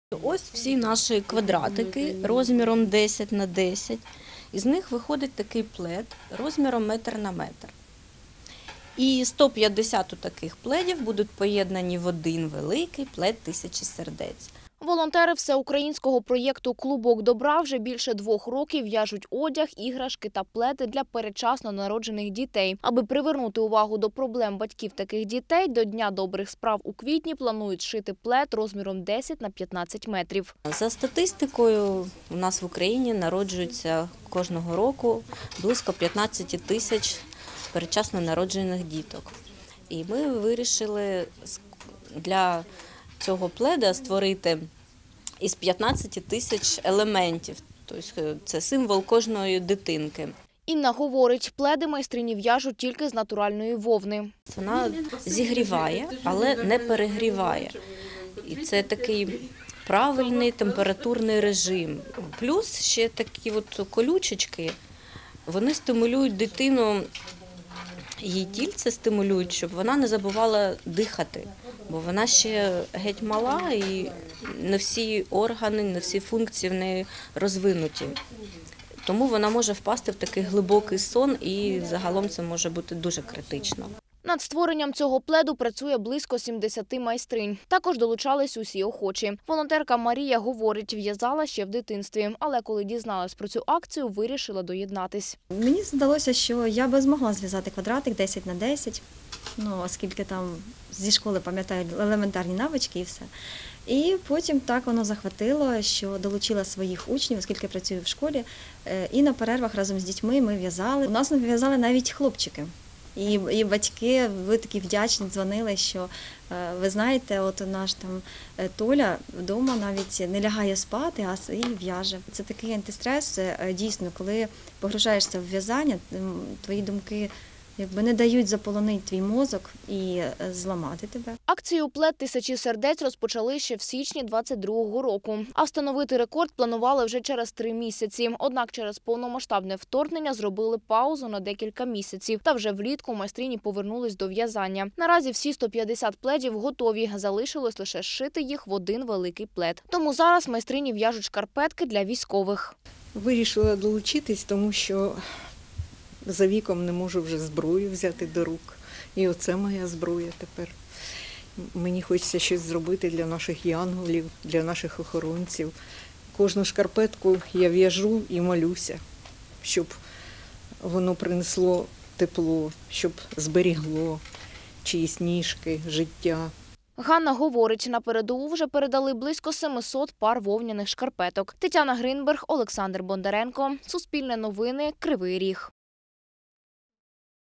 Ось всі наші квадратики розміром 10 на 10. Із них виходить такий плед розміром метр на метр. І 150 таких пледів будуть поєднані в один великий плед «1000 сердець». Волонтери всеукраїнського проєкту «Клубок добра» вже більше 2 років в'яжуть одяг, іграшки та пледи для передчасно народжених дітей. Аби привернути увагу до проблем батьків таких дітей, до Дня добрих справ у квітні планують шити плед розміром 10 на 15 метрів. За статистикою, у нас в Україні народжується кожного року близько 15 тисяч передчасно народжених діток. І ми вирішили для цього пледа створити із 15 тисяч елементів. Тобто це символ кожної дитинки. Інна говорить, пледи майстрині в'яжуть тільки з натуральної вовни. Вона зігріває, але не перегріває. І це такий правильний температурний режим. Плюс ще такі колючечки, вони стимулюють дитину, її тільце стимулюють, щоб вона не забувала дихати. Бо вона ще геть мала і не всі органи, не всі функції в неї розвинуті. Тому вона може впасти в такий глибокий сон і загалом це може бути дуже критично. Над створенням цього пледу працює близько 70 майстринь. Також долучались усі охочі. Волонтерка Марія говорить, в'язала ще в дитинстві, але коли дізналась про цю акцію, вирішила доєднатись. Мені здалося, що я би змогла зв'язати квадратик 10 на 10, оскільки там зі школи пам'ятаю елементарні навички і все. І потім так воно захватило, що долучила своїх учнів, оскільки працюю в школі, і на перервах разом з дітьми ми в'язали. У нас в'язали навіть хлопчики. І батьки, ви такі вдячні, дзвонили, що ви знаєте, от наш там Толя вдома навіть не лягає спати, а і в'яже. Це такий антистрес, дійсно, коли погружаєшся в в'язання, твої думки не дають заполонити твій мозок і зламати тебе. Акцію «Плед 1000 сердець» розпочали ще в січні 22-го року. А встановити рекорд планували вже через 3 місяці. Однак через повномасштабне вторгнення зробили паузу на декілька місяців. Та вже влітку майстрині повернулись до в'язання. Наразі всі 150 пледів готові. Залишилось лише зшити їх в один великий плед. Тому зараз майстрині в'яжуть шкарпетки для військових. Вирішила долучитись, тому що за віком не можу вже зброю взяти до рук. І оце моя зброя тепер. Мені хочеться щось зробити для наших янголів, для наших охоронців. Кожну шкарпетку я в'яжу і молюся, щоб воно принесло тепло, щоб зберігло чиїсь ніжки, життя. Ганна говорить, на передову вже передали близько 700 пар вовняних шкарпеток. Тетяна Гринберг, Олександр Бондаренко. Суспільне новини. Кривий Ріг.